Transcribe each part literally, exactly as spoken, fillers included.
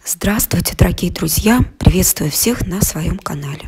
Здравствуйте, дорогие друзья! Приветствую всех на своем канале.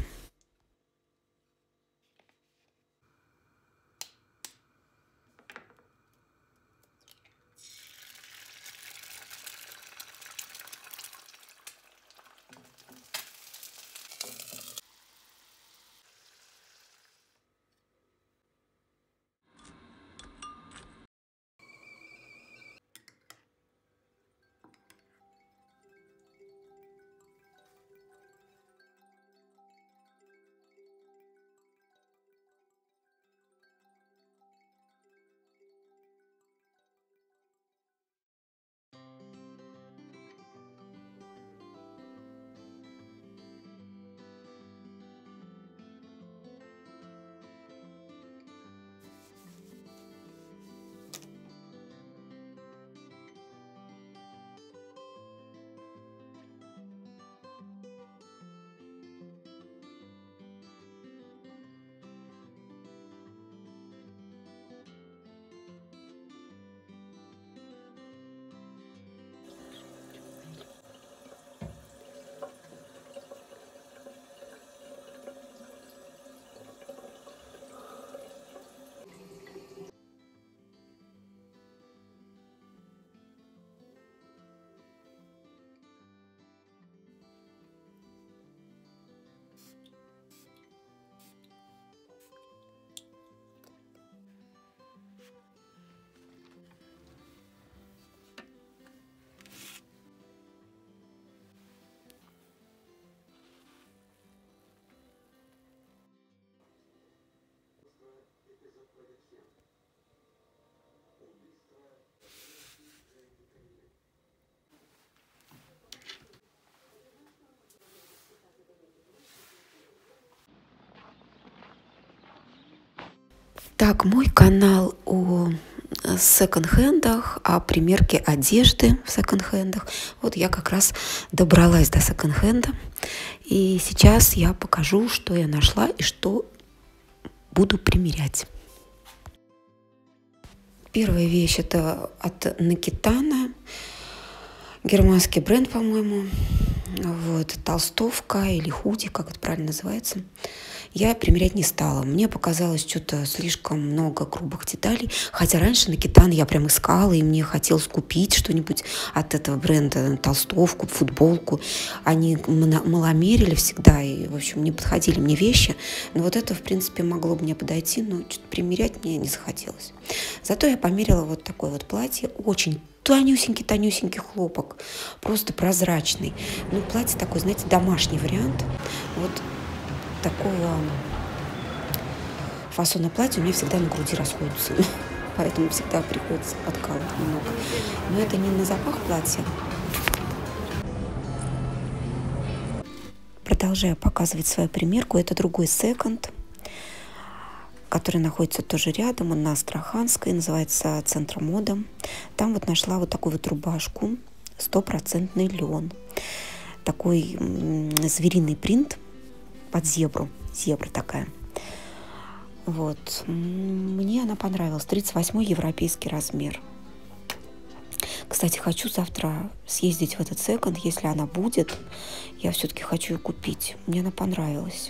Так, мой канал о секонд-хендах, о примерке одежды в секонд-хендах. Вот я как раз добралась до секонд-хенда. И сейчас я покажу, что я нашла и что буду примерять. Первая вещь — это от Накитана. Германский бренд, по-моему. Вот, толстовка или худи, как это правильно называется. Я примерять не стала. Мне показалось что-то слишком много грубых деталей. Хотя раньше Накитан я прям искала, и мне хотелось купить что-нибудь от этого бренда, толстовку, футболку. Они маломерили всегда, и, в общем, не подходили мне вещи. Но вот это, в принципе, могло бы мне подойти, но что-то примерять мне не захотелось. Зато я померила вот такое вот платье. Очень тонюсенький-тонюсенький хлопок, просто прозрачный. Ну, платье такой, знаете, домашний вариант. Вот такого фасона платья у меня всегда на груди расходятся, поэтому всегда приходится подкалывать немного. Но это не на запах платья. Продолжаю показывать свою примерку. Это другой секонд, который находится тоже рядом, он на Астраханской, называется «Центр мода». Там вот нашла вот такую вот рубашку, стопроцентный лен, такой звериный принт под зебру, зебра такая. Вот, мне она понравилась, тридцать восьмой европейский размер. Кстати, хочу завтра съездить в этот секонд, если она будет, я все-таки хочу ее купить, мне она понравилась.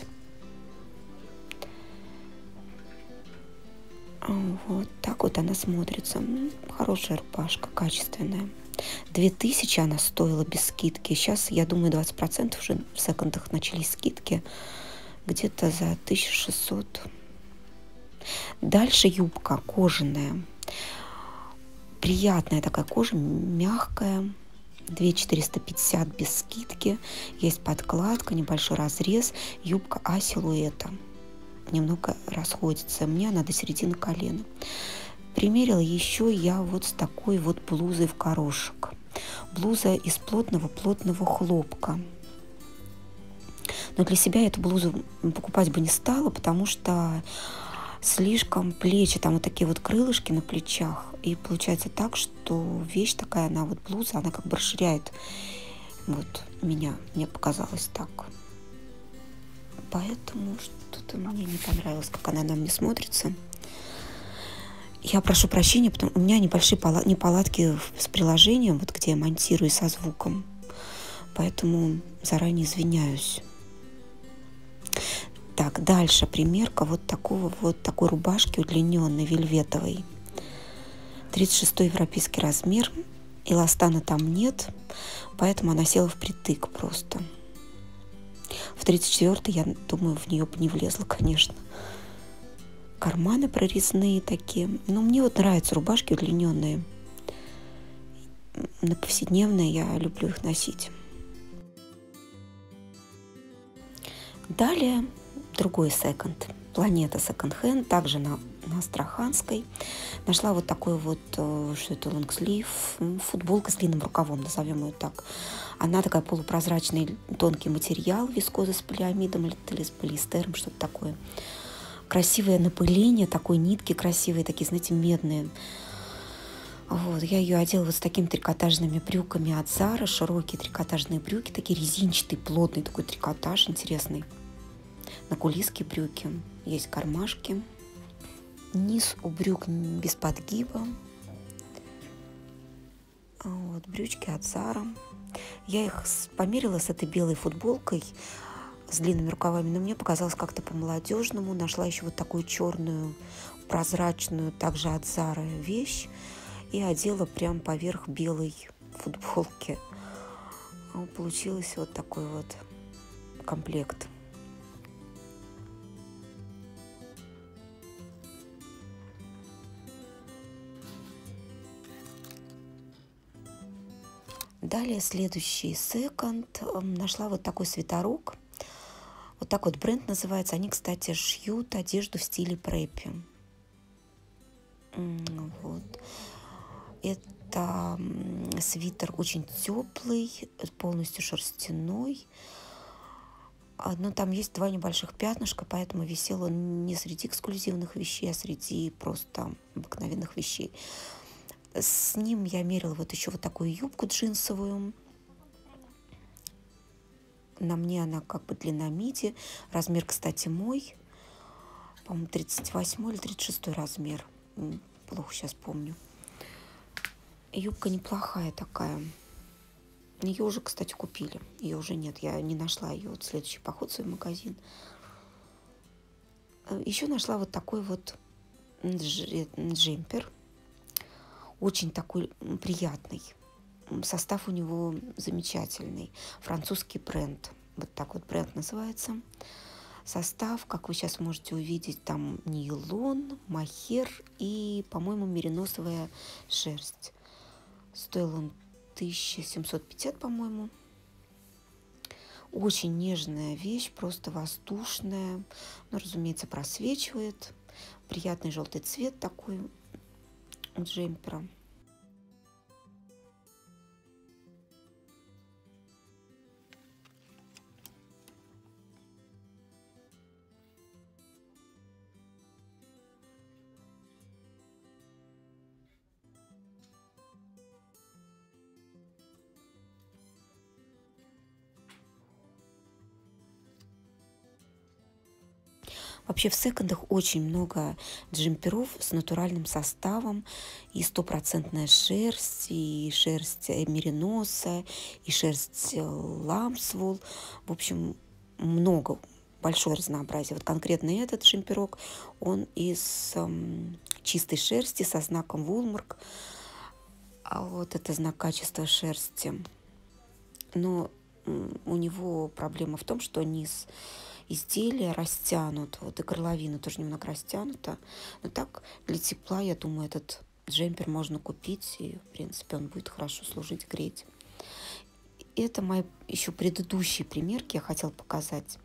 Вот так вот она смотрится. Хорошая рубашка, качественная. две тысячи она стоила без скидки. Сейчас, я думаю, двадцать процентов уже в секондах начались скидки. Где-то за тысячу шестьсот. Дальше юбка кожаная. Приятная такая кожа, мягкая. две тысячи четыреста пятьдесят без скидки. Есть подкладка, небольшой разрез. Юбка А силуэта. Немного расходится. Мне она до середины колена. Примерила еще я вот с такой вот блузой в горошек. Блуза из плотного-плотного хлопка. Но для себя эту блузу покупать бы не стала, потому что слишком плечи, там вот такие вот крылышки на плечах. И получается так, что вещь такая, она вот блуза, она как бы расширяет. Вот меня, мне показалось так. Поэтому что-то мне не понравилось, как она на мне смотрится. Я прошу прощения, потому у меня небольшие неполадки с приложением, вот где я монтирую со звуком. поэтому заранее извиняюсь. Так, дальше примерка вот такого вот такой рубашки удлиненной, вельветовой. тридцать шестой европейский размер. Эластана там нет, поэтому она села впритык просто. В тридцать четвёртый, я думаю, в нее бы не влезла, конечно. Карманы прорезные такие. Но мне вот нравятся рубашки удлиненные. На повседневные я люблю их носить. Далее другой секонд. Планета секонд-хенд, также на, на Астраханской. Нашла вот такой вот, что это, лонгслив, футболка с длинным рукавом, назовем ее так. Она такая полупрозрачный тонкий материал, вискоза с полиамидом или с полиэстером, что-то такое. Красивое напыление, такой нитки красивые, такие, знаете, медные. Вот, я ее одела вот с такими трикотажными брюками от Zara, широкие трикотажные брюки, такие резинчатые, плотный такой трикотаж, интересный. На кулисские брюки, есть кармашки. Низ у брюк без подгиба. Вот, брючки от Zara. Я их померила с этой белой футболкой с длинными рукавами, но мне показалось как-то по-молодежному. Нашла еще вот такую черную, прозрачную, также от Zara вещь и одела прям поверх белой футболки. Получился вот такой вот комплект. Далее следующий секонд. Нашла вот такой свитерок. Вот так вот бренд называется. Они, кстати, шьют одежду в стиле преппи. Вот. Это свитер очень теплый, полностью шерстяной. Но там есть два небольших пятнышка, поэтому висел он не среди эксклюзивных вещей, а среди просто обыкновенных вещей. С ним я мерила вот еще вот такую юбку джинсовую. На мне она как бы длина миди. Размер, кстати, мой. По-моему, тридцать восьмой или тридцать шестой размер. Плохо сейчас помню. Юбка неплохая такая. Ее уже, кстати, купили. Ее уже нет. Я не нашла ее. Вот следующий поход в свой магазин. Еще нашла вот такой вот джемпер. Очень такой приятный. Состав у него замечательный. Французский бренд. Вот так вот бренд называется. Состав, как вы сейчас можете увидеть, там нейлон, мохер и, по-моему, мериносовая шерсть. Стоил он тысяча семьсот пятьдесят, по-моему. Очень нежная вещь, просто воздушная. Ну, разумеется, просвечивает. Приятный желтый цвет такой у джемпера. Вообще в секондах очень много джемперов с натуральным составом. И стопроцентная шерсть, и шерсть мериноса, и шерсть ламсвул. В общем, много, большое разнообразие. Вот конкретно этот джемперок, он из эм, чистой шерсти со знаком Woolmark. А вот это знак качества шерсти. Но м, у него проблема в том, что низ изделия растянут, вот и горловина тоже немного растянута. Но так для тепла, я думаю, этот джемпер можно купить, и, в принципе, он будет хорошо служить, греть. Это мои еще предыдущие примерки я хотела показать.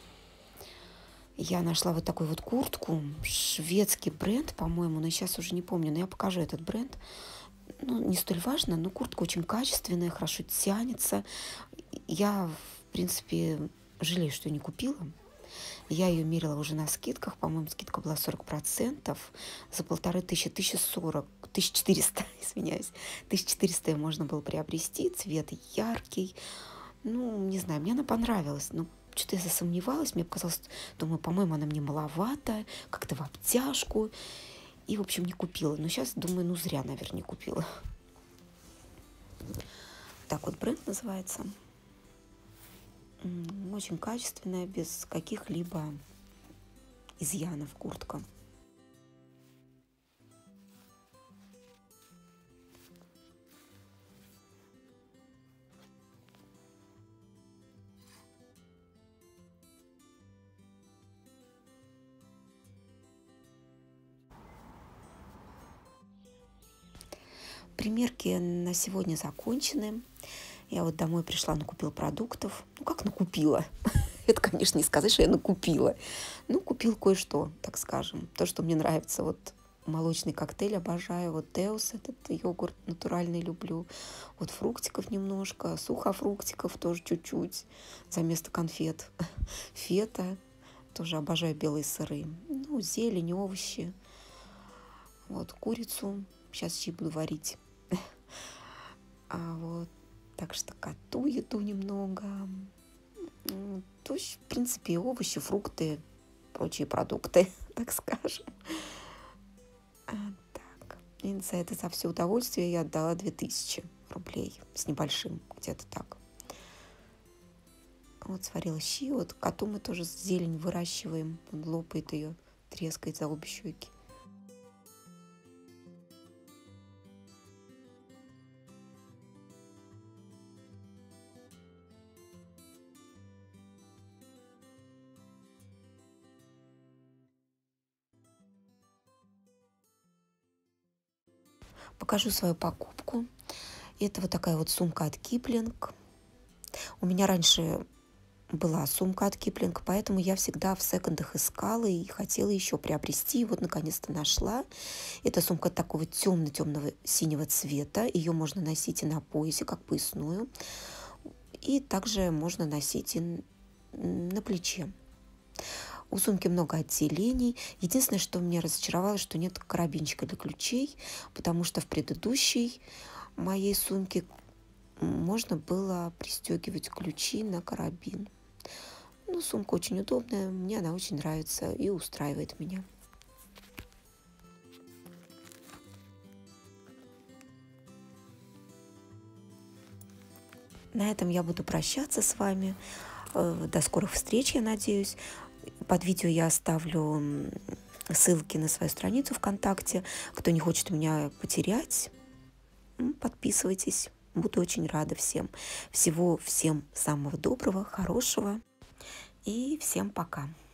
Я нашла вот такую вот куртку, шведский бренд, по-моему, но сейчас уже не помню, но я покажу этот бренд. Ну, не столь важно, но куртка очень качественная, хорошо тянется. Я, в принципе, жалею, что не купила. Я ее мерила уже на скидках. По-моему, скидка была сорок процентов. За полторы тысячи, тысяча сорок, тысяча четыреста, извиняюсь. тысяча четыреста ее можно было приобрести. Цвет яркий. Ну, не знаю, мне она понравилась. Но что-то я засомневалась. Мне показалось, думаю, по-моему, она мне маловато. Как-то в обтяжку. И, в общем, не купила. Но сейчас думаю, ну, зря, наверное, не купила. Так вот бренд называется. М, Очень качественная, без каких-либо изъянов куртка. Примерки на сегодня закончены. Я вот домой пришла, накупила продуктов. Ну, как накупила? Это, конечно, не сказать, что я накупила. Ну, купил кое-что, так скажем. То, что мне нравится. Вот молочный коктейль обожаю. Вот Теус, этот йогурт натуральный люблю. Вот фруктиков немножко. Сухофруктиков тоже чуть-чуть. За место конфет. Фета. Тоже обожаю белые сыры. Ну, зелень, овощи. Вот курицу. Сейчас щи буду варить. А вот, так что коту еду немного. М, То есть, в принципе, овощи, фрукты, прочие продукты, так скажем. А, так. И за это, за все удовольствие я отдала две тысячи рублей с небольшим, где-то так. Вот сварила щи. Вот коту мы тоже зелень выращиваем. Он лопает ее, трескает за обе щеки. Покажу свою покупку. Это вот такая вот сумка от Киплинг. У меня раньше была сумка от Киплинг, поэтому я всегда в секондах искала и хотела еще приобрести. И вот наконец-то нашла. Эта сумка такого темно-темного синего цвета. Ее можно носить и на поясе, как поясную. И также можно носить и на плече. У сумки много отделений. Единственное, что меня разочаровало, что нет карабинчика для ключей, потому что в предыдущей моей сумке можно было пристегивать ключи на карабин. Ну, сумка очень удобная, мне она очень нравится и устраивает меня. На этом я буду прощаться с вами. Э, До скорых встреч, я надеюсь. Под видео я оставлю м, ссылки на свою страницу ВКонтакте. Кто не хочет меня потерять, м, подписывайтесь. Буду очень рада всем. Всего всем самого доброго, хорошего. И всем пока.